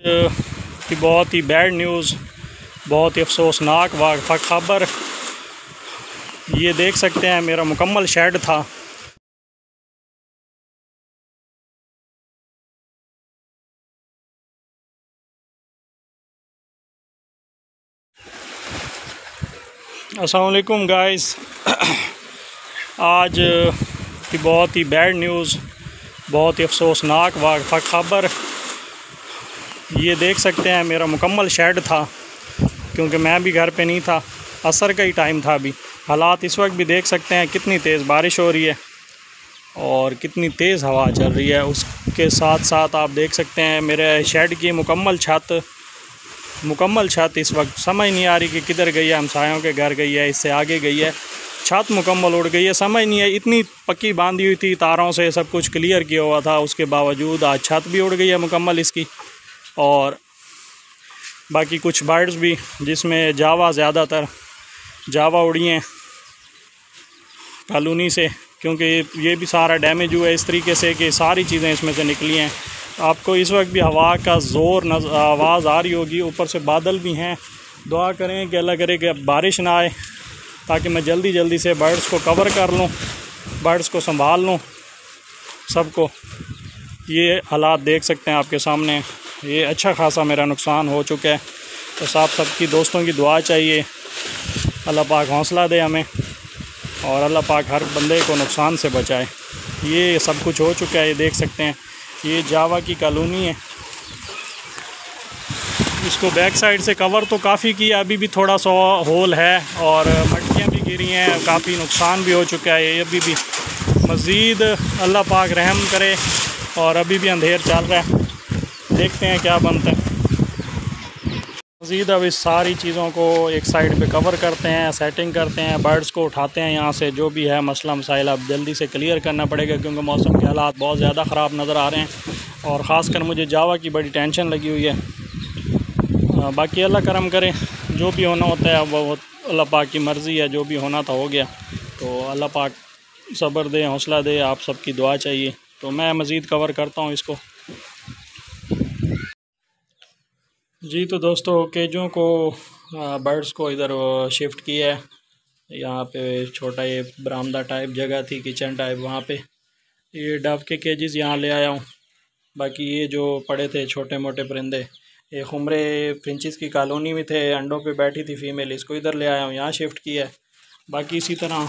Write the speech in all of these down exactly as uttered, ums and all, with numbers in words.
की बहुत ही bad news, बहुत ही अफसोसनाक वाक़ ख़बर। ये देख सकते हैं मेरा मुकम्मल शेड था। अस्सलाम वालेकुम गाइस। आज की बहुत ही बैड न्यूज़, बहुत ही अफसोसनाक वाक़ ख़बर। ये देख सकते हैं मेरा मुकम्मल शेड था, क्योंकि मैं भी घर पे नहीं था, असर का ही टाइम था। अभी हालात इस वक्त भी देख सकते हैं, कितनी तेज़ बारिश हो रही है और कितनी तेज़ हवा चल रही है। उसके साथ साथ आप देख सकते हैं मेरे शेड की मुकम्मल छत मुकम्मल छत इस वक्त समझ नहीं आ रही कि किधर गई है। हमसायों के घर गई है, इससे आगे गई है, छत मुकम्मल उड़ गई है। समझ नहीं है, इतनी पक्की बांधी हुई थी, तारों से सब कुछ क्लियर किया हुआ था, उसके बावजूद आज छत भी उड़ गई है मुकम्मल इसकी। और बाकी कुछ बर्ड्स भी, जिसमें जावा ज़्यादातर जावा उड़ी हैं कॉलोनी से, क्योंकि ये भी सारा डैमेज हुआ है इस तरीके से कि सारी चीज़ें इसमें से निकली हैं। आपको इस वक्त भी हवा का ज़ोर नज आवाज़ आ रही होगी, ऊपर से बादल भी हैं। दुआ करें कि अल्लाह करे कि बारिश ना आए, ताकि मैं जल्दी जल्दी से बर्ड्स को कवर कर लूँ, बर्ड्स को संभाल लूँ सबको। ये हालात देख सकते हैं आपके सामने, ये अच्छा खासा मेरा नुकसान हो चुका है। तो साहब सबकी दोस्तों की दुआ चाहिए, अल्लाह पाक हौसला दे हमें और अल्लाह पाक हर बंदे को नुकसान से बचाए। ये सब कुछ हो चुका है, ये देख सकते हैं। ये जावा की कॉलोनी है, इसको बैक साइड से कवर तो काफ़ी किया, अभी भी थोड़ा सा होल है और मटकियाँ भी गिरी हैं, काफ़ी नुकसान भी हो चुका है। ये अभी भी मज़ीद अल्लाह पाक रहम करे और अभी भी अंधेर चल रहा है, देखते हैं क्या बनता है। मज़ीद अब इस सारी चीज़ों को एक साइड पे कवर करते हैं, सेटिंग करते हैं, बर्ड्स को उठाते हैं यहाँ से। जो भी है मसला मसाइल अब जल्दी से क्लियर करना पड़ेगा, क्योंकि मौसम के हालात बहुत ज़्यादा ख़राब नज़र आ रहे हैं और ख़ासकर मुझे जावा की बड़ी टेंशन लगी हुई है। आ, बाकी अल्लाह करम करे, जो भी होना होता है वो अल्लाह पाक की मर्ज़ी है, जो भी होना था हो गया। तो अल्लाह पाक सब्र दे, हौसला दे, आप सबकी दुआ चाहिए। तो मैं मज़ीद कवर करता हूँ इसको। जी तो दोस्तों, केजों को बर्ड्स को इधर शिफ्ट किया है। यहाँ पे छोटा ये बरामदा टाइप जगह थी, किचन टाइप, वहाँ पे ये डव के केजेस यहाँ ले आया हूँ। बाकी ये जो पड़े थे छोटे मोटे परिंदे, ये खुमरे फिंचिस की कॉलोनी में थे, अंडों पे बैठी थी फीमेल, इसको इधर ले आया हूँ, यहाँ शिफ्ट किया है। बाकी इसी तरह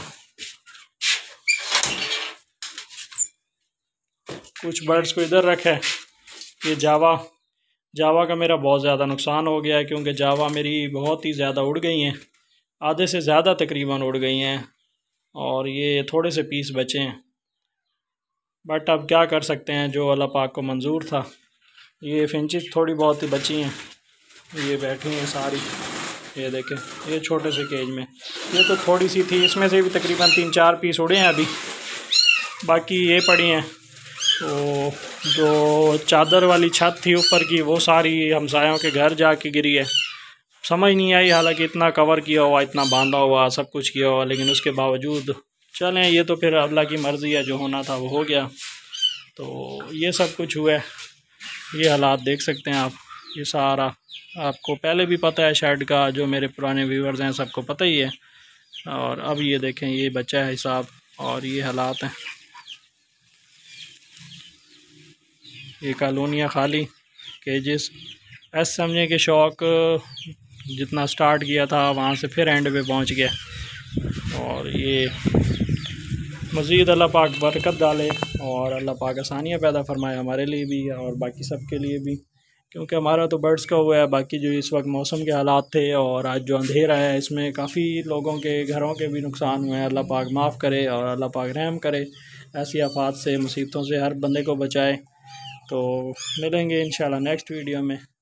कुछ बर्ड्स को इधर रखा है। ये जावा जावा का मेरा बहुत ज़्यादा नुकसान हो गया है, क्योंकि जावा मेरी बहुत ही ज़्यादा उड़ गई हैं, आधे से ज़्यादा तकरीबन उड़ गई हैं और ये थोड़े से पीस बचे हैं। बट अब क्या कर सकते हैं, जो अल्लाह पाक को मंजूर था। ये फिंचिस थोड़ी बहुत ही बची हैं, ये बैठी हैं सारी, ये देखें, ये छोटे से केज में, ये तो थोड़ी सी थी, इसमें से भी तकरीबन तीन चार पीस उड़े हैं अभी। बाकी ये पड़ी हैं, तो जो चादर वाली छत थी ऊपर की, वो सारी हमसायों के घर जाके गिरी है। समझ नहीं आई, हालांकि इतना कवर किया हुआ, इतना बांधा हुआ, सब कुछ किया हुआ, लेकिन उसके बावजूद चलें, ये तो फिर अल्लाह की मर्ज़ी है, जो होना था वो हो गया। तो ये सब कुछ हुआ है। ये हालात देख सकते हैं आप, ये सारा आपको पहले भी पता है शेड का, जो मेरे पुराने व्यूवर्स हैं सबको पता ही है। और अब ये देखें, ये बचा है हिसाब और ये हालात हैं। ये कॉलोनियाँ खाली, केजेस, ऐसे समझे कि शौक़ जितना स्टार्ट किया था वहाँ से फिर एंड पे पहुँच गया। और ये मज़ीद अल्लाह पाक बरकत डाले और अल्लाह पाक आसानियाँ पैदा फरमाए हमारे लिए भी और बाकी सब के लिए भी, क्योंकि हमारा तो बर्ड्स का हुआ है। बाकी जो इस वक्त मौसम के हालात थे और आज जो अंधेरा है, इसमें काफ़ी लोगों के घरों के भी नुकसान हुए हैं। अल्लाह पाक माफ़ करे और अल्लाह पाक रहम करे, ऐसी आफात से, मुसीबतों से हर बंदे को बचाए। तो मिलेंगे इंशाल्लाह नेक्स्ट वीडियो में।